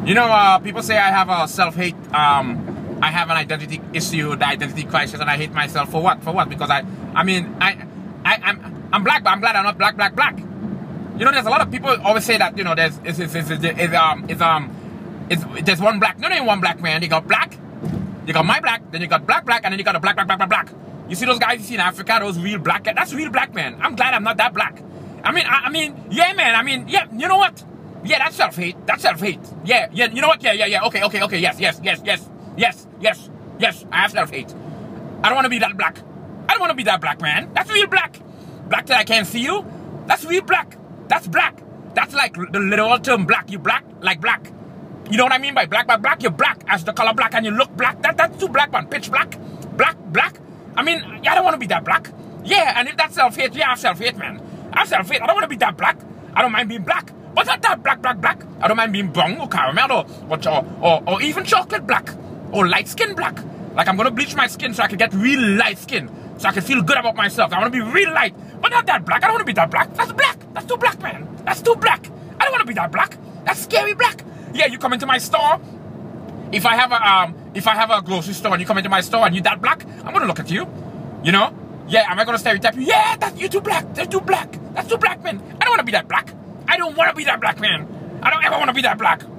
You know, people say I have a self-hate. I have an identity issue, the identity crisis, and I hate myself for what? For what? Because I'm black, but I'm glad I'm not black. You know, there's a lot of people always say that, you know, there's one black. No, there ain't one black, man. You got black, you got my black, then you got black, and then you got a black. You see those guys you see in Africa, those real black, that's real black, man. I'm glad I'm not that black. I mean, yeah, man. I mean, yeah, you know what? Yeah, that's self-hate. Yeah, you know what? Yeah. Okay. Yes. I have self-hate. I don't want to be that black. I don't want to be that black, man. That's real black. Black that I can't see you. That's real black. That's black. That's like the literal term black. You black like black. You know what I mean by black? By black, you're black as the color black and you look black. That's too black, man. Pitch black. Black. I mean, yeah, I don't want to be that black. Yeah, and if that's self-hate, yeah, I have self-hate, man. I have self-hate. I don't want to be that black. I don't mind being black. But not that black. I don't mind being brown or caramel or even chocolate black or light skin black. Like I'm gonna bleach my skin so I can get real light skin. So I can feel good about myself. I wanna be real light. But not that black. I don't wanna be that black. That's black. That's too black, man. That's too black. I don't wanna be that black. That's scary black. Yeah, you come into my store. If I have a grocery store and you come into my store and you that black, I'm gonna look at you. You know? Yeah, am I gonna stereotype you? Yeah, you're too black. That's too black. That's too black, man. I don't wanna be that black. I don't wanna be that black, man. I don't ever wanna be that black.